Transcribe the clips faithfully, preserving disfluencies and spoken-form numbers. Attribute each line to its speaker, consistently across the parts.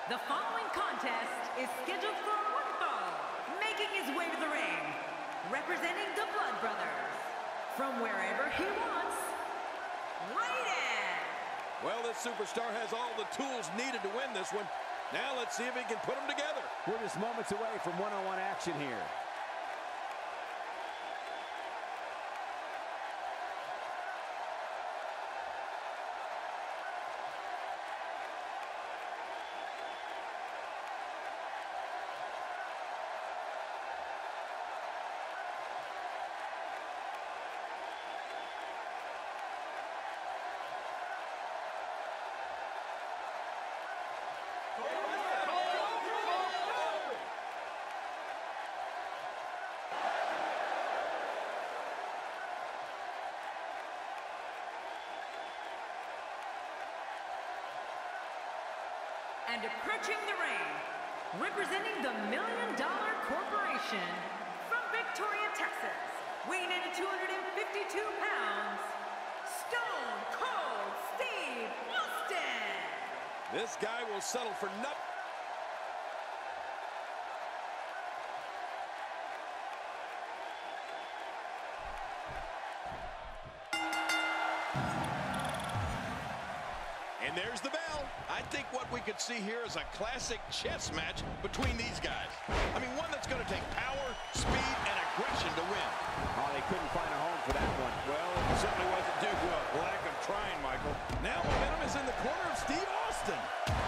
Speaker 1: The following contest is scheduled for one fall, making his way to the ring, representing the Blood Brothers, from wherever he wants, Raiden!
Speaker 2: Well, this superstar has all the tools needed to win this one. Now let's see if he can put them together.
Speaker 3: We're just moments away from one-on-one action here.
Speaker 1: And approaching the ring, representing the Million Dollar Corporation, from Victoria, Texas, weighing in at two hundred fifty-two pounds, Stone Cold Steve Austin!
Speaker 2: This guy will settle for nothing. And there's the bell. I think what we could see here is a classic chess match between these guys. I mean, one that's going to take power, speed, and aggression to win.
Speaker 3: Oh, they couldn't find a home for that one.
Speaker 2: Well, it certainly wasn't due to a lack of trying, Michael. Now momentum is in the corner of Steve Austin.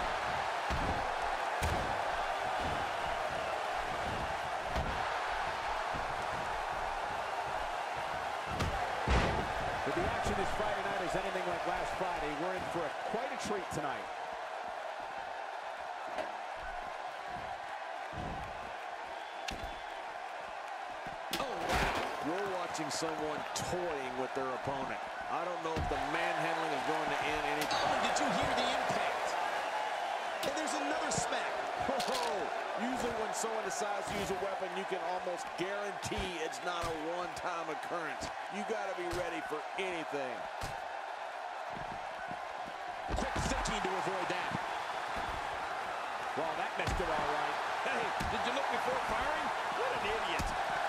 Speaker 3: If the action this Friday night is anything like last Friday, we're in for a, quite a treat tonight.
Speaker 4: We're watching someone toying with their opponent. I don't know if the manhandling is going to end any.
Speaker 2: Oh, did you hear the impact? And there's another smack.
Speaker 4: Oh, usually when someone decides to use a weapon, you can almost guarantee it's not a one-time occurrence. You got to be ready for anything.
Speaker 2: Quick thinking to avoid that.
Speaker 3: Well, that messed it all right.
Speaker 2: Hey, did you look before firing? What an idiot.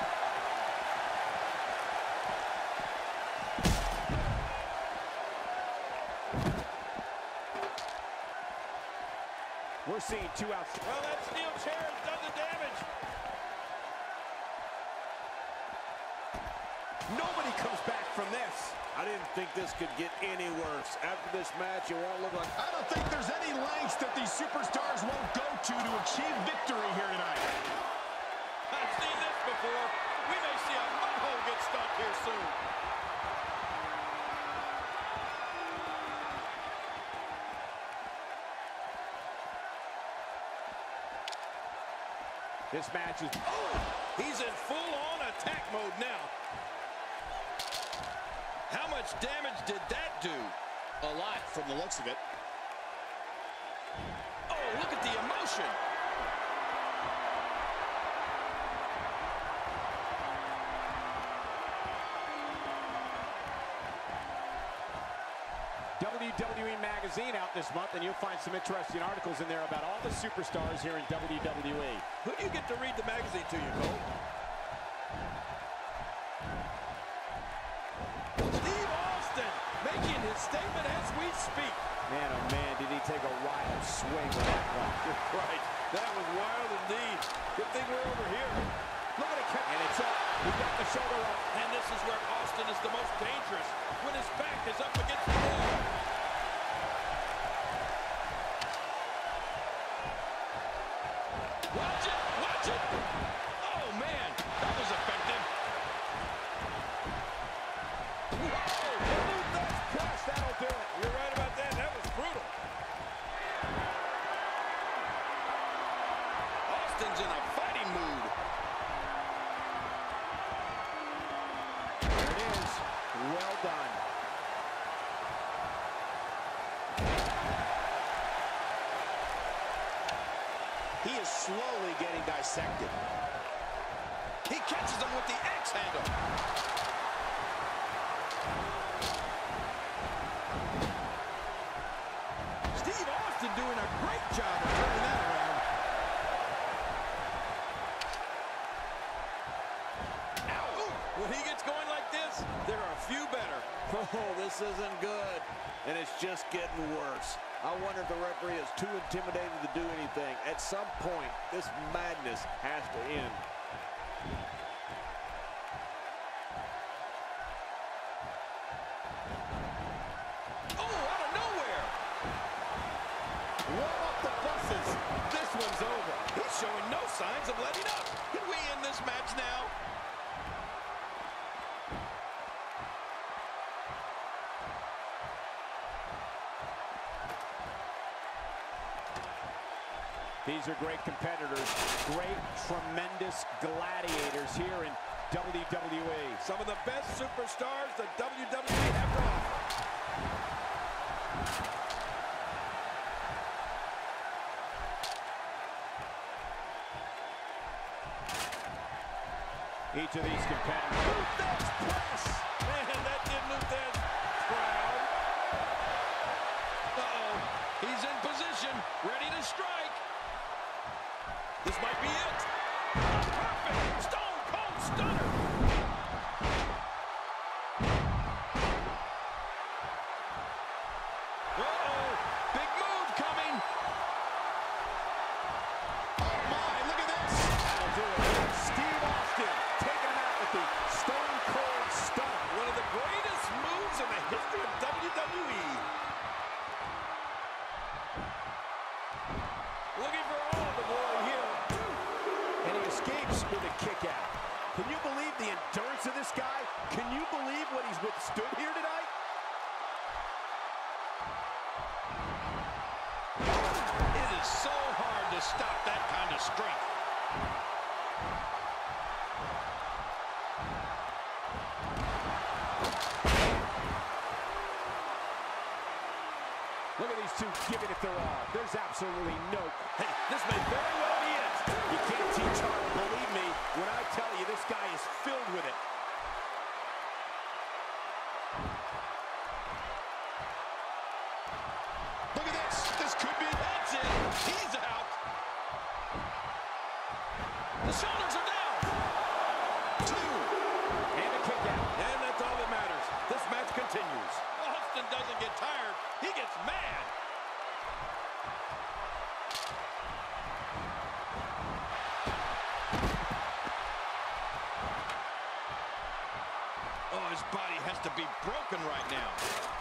Speaker 3: We're seeing two outs.
Speaker 2: Well, that steel chair has done the damage.
Speaker 3: Nobody comes back from this.
Speaker 4: I didn't think this could get any worse. After this match, it won't look like...
Speaker 5: I don't think there's any lengths that these superstars won't go to to achieve victory here tonight.
Speaker 2: I've seen this before. We may see a mud hole get stuck here soon.
Speaker 3: This match is...
Speaker 2: Oh, he's in full-on attack mode now. How much damage did that do?
Speaker 5: A lot from the looks of it.
Speaker 2: Oh, look at the emotion.
Speaker 3: W W E Magazine out this month, and you'll find some interesting articles in there about all the superstars here in W W E.
Speaker 2: Who do you get to read the magazine to you, Cole? Steve Austin making his statement as we speak.
Speaker 3: Man, oh man, did he take a wild swing with that one.
Speaker 2: Right, that was wild indeed. Good thing we're over here.
Speaker 3: Look at it, and it's up. He got the shoulder up.
Speaker 2: And this is where Austin is the most dangerous, when his back is up against the wall. Watch it, watch it. Oh, man, that was effective. Whoa, blue thumb press, that'll do it. You're right about that, that was brutal. Austin's in a fighting mood.
Speaker 3: There it is. Well done.
Speaker 5: He is slowly getting dissected.
Speaker 2: He catches him with the axe handle. Steve Austin doing a great job of turning that around.
Speaker 4: This isn't good, and it's just getting worse. I wonder if the referee is too intimidated to do anything. At some point, this madness has to end.
Speaker 2: Oh, out of nowhere!
Speaker 3: Warm up the buses. This one's over.
Speaker 2: He's showing no signs of letting up. Can we end this match now?
Speaker 3: These are great competitors, great, tremendous gladiators here in W W E.
Speaker 2: Some of the best superstars that W W E have to offer.
Speaker 3: Each of these competitors.
Speaker 2: Luthez press! Man, that did Luthez proud. Uh-oh. He's in position, ready to strike. This might be it. Perfect! Stone Cold Stunner! Uh-oh! Big move coming!
Speaker 5: Oh, my, look at this.
Speaker 3: That'll do it. Steve Austin taking him out with the Stone Cold Stunner.
Speaker 2: One of the greatest moves in the history of W W E. Looking for all the glory here.
Speaker 3: And he escapes with a kick out. Can you believe the endurance of this guy? Can you believe what he's withstood here tonight?
Speaker 2: It is so hard to stop that kind of strength.
Speaker 3: Look at these two giving it their all. There's absolutely no...
Speaker 2: Hey, this may very well be it.
Speaker 3: You can't teach art, believe me, when I tell you this guy is filled with it.
Speaker 5: Look at this. This could be.
Speaker 2: That's it. He's out. The shoulders are down.
Speaker 5: Two.
Speaker 3: And a kick out.
Speaker 2: And that's all that matters. This match continues. Austin doesn't get tired. He gets mad. Oh, his body has to be broken right now.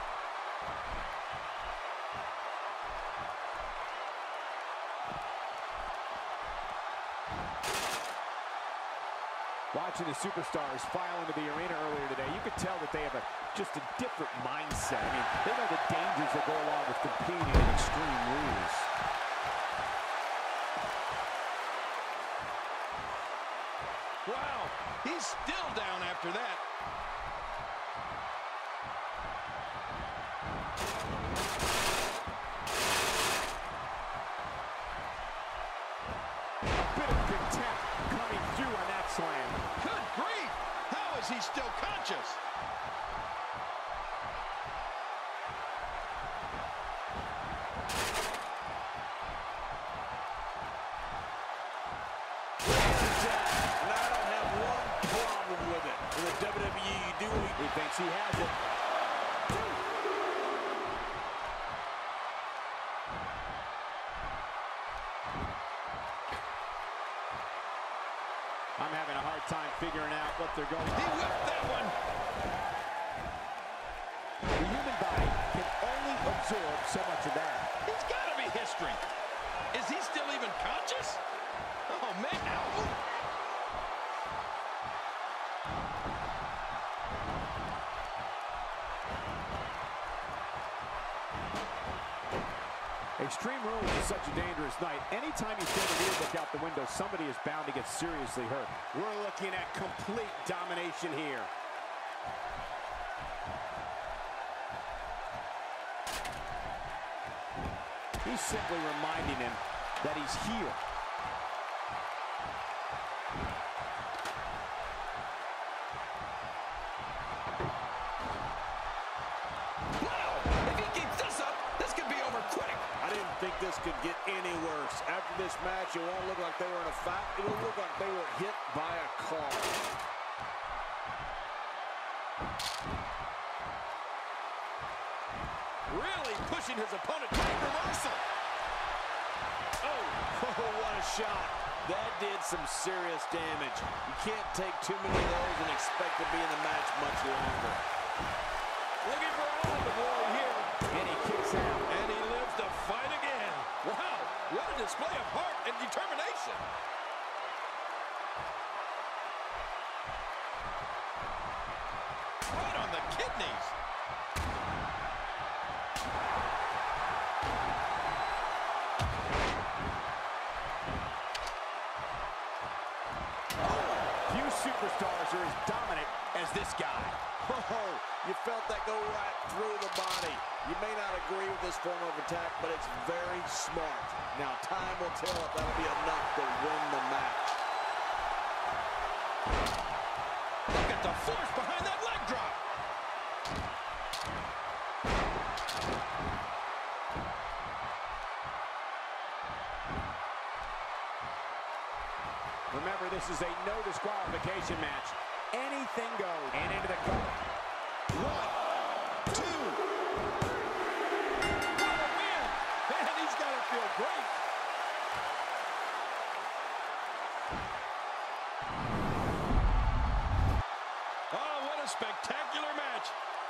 Speaker 3: Watching the superstars file into the arena earlier today, you could tell that they have a, just a different mindset. I mean, they know the dangers that go along with competing in extreme rules.
Speaker 2: Wow, he's still down after that.
Speaker 3: A bit of contempt coming through on that slam.
Speaker 2: Good grief! How is he still conscious?
Speaker 4: And I don't have one problem with it. In the W W E, you do what
Speaker 3: He thinks he has it. I'm having a hard time figuring out what they're going to
Speaker 2: He
Speaker 3: do.
Speaker 2: whipped that one.
Speaker 3: The human body can only absorb so much of that.
Speaker 2: He's got to be history. Is he still even conscious? Oh, man. Ow.
Speaker 3: Extreme Rules is such a dangerous night. Anytime you throw the rear look out the window, somebody is bound to get seriously hurt. We're looking at complete domination here. He's simply reminding him that he's here.
Speaker 2: Wow! If he keeps this up, this could be over quick.
Speaker 4: I didn't think this could get any worse. After this match, it won't look like they were in a fight. It'll look like they were hit by a car.
Speaker 2: really pushing his opponent. Great reversal.
Speaker 4: Oh, what a shot. That did some serious damage. You can't take too many of those and expect to be in the match much longer.
Speaker 2: Looking for all the glory here.
Speaker 3: And he kicks out.
Speaker 2: And he lives to fight again. Wow, what a display of heart and determination. Right on the kidneys.
Speaker 3: Few superstars are as dominant as this guy.
Speaker 4: Oh, you felt that go right through the body. You may not agree with this form of attack, but it's very smart. Now, time will tell if that'll be enough to win the match.
Speaker 2: Look at the force behind that leg drop.
Speaker 3: Remember, this is a no disqualification match. Anything goes. And into the cover.
Speaker 2: One, two. What a win. Man, he's got to feel great. Oh, what a spectacular match.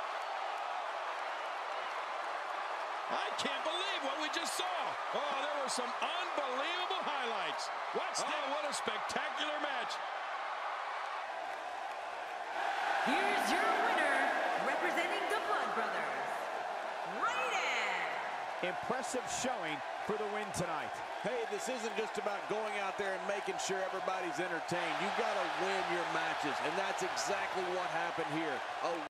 Speaker 2: I can't believe what we just saw. Oh, there were some unbelievable highlights. Watch that. Oh, what a spectacular match.
Speaker 1: Here's your winner, representing the Blood Brothers, Raiden.
Speaker 3: Impressive showing for the win tonight.
Speaker 4: Hey, this isn't just about going out there and making sure everybody's entertained. You've got to win your matches, and that's exactly what happened here. A